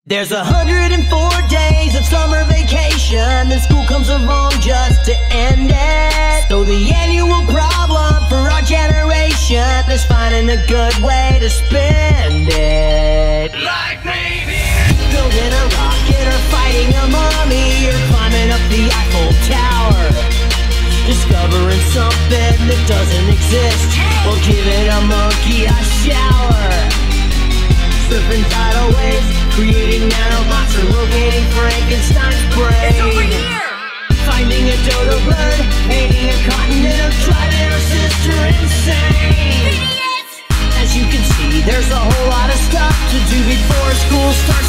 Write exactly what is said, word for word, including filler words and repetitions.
There's a hundred and four days of summer vacation, then school comes along just to end it. So the annual problem for our generation is finding a good way to spend it. Like maybe building a rocket or fighting a mummy or climbing up the Eiffel Tower, discovering something that doesn't exist or giving a monkey a shower. Surfing tidal waves, creating nanobots, or locating Frankenstein's brain. it's over here. Finding a dodo bird, painting a continent, or driving our sister insane. Idiots! As you can see, there's a whole lot of stuff to do before school starts.